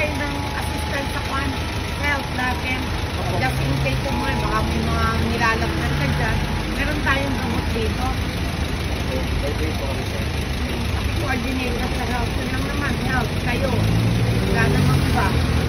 tayo ng assistant sa health natin. Just in case po mo, baka may mga nilalagnan ka dyan. Meron tayong gamot dito. Coordinator sa health. Yun lang naman, health, kayo. Wala naman ba?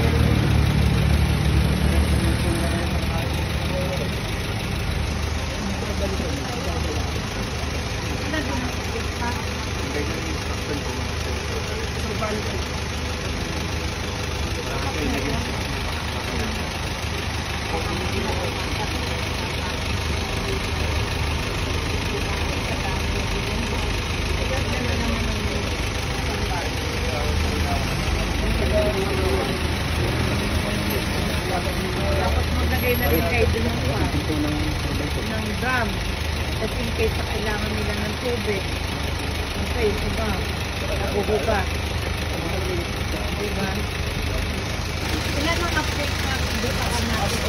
Tapos maglagay na rin kayo dun ng drum. Just in case na kailangan nila ng tubig. Okay, diba? Nabubuga. Diba? Ilan ang update na dito ka natin?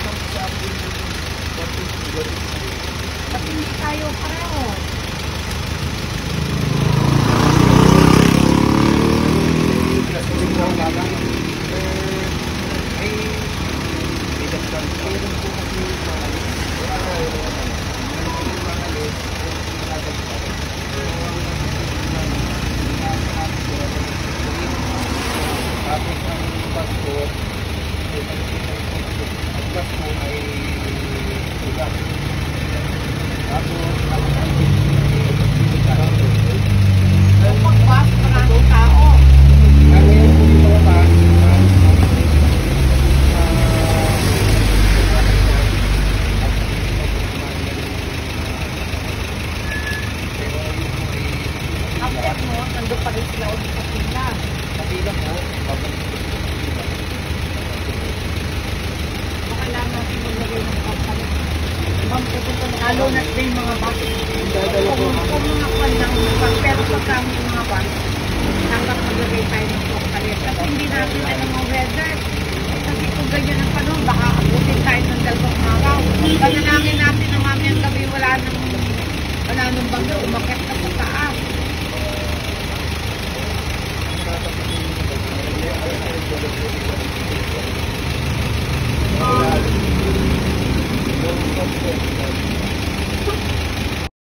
Pati hindi tayo pareho. Nandun pa rin sila ulit sa pila. Sa pila po, babalik po sa pila. Baka lang natin maglagay ng kapalit. Lalo na din mga bata. Kung mga kwan lang, pero pagka mga bata, dapat maglagay tayo ng kapalit. Kasi hindi natin alam ang weather. Kasi kung ganyan ang panahon, baka abutin tayo ng dalawang araw. Panalangin natin na mamayang gabi wala nang bagyo, umakit ka sa taas. Thank you.